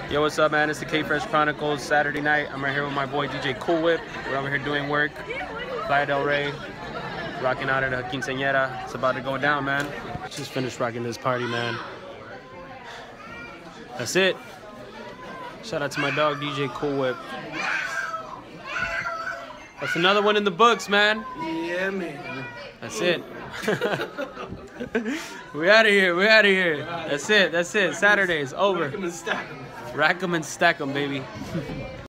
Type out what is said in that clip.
Yo, what's up, man? It's the Fresh Chronicles. Saturday night. I'm right here with my boy DJ Coolwhip. We're over here doing work. Playa del Rey. Rocking out at a quinceañera. It's about to go down, man. Just finished rocking this party, man. That's it. Shout out to my dog, DJ Coolwhip. That's another one in the books, man. Yeah, man. That's it. We're out of here. We're out of here. That's it. That's it. Saturday's over. Rack 'em and stack 'em. Rack 'em and stack 'em, baby.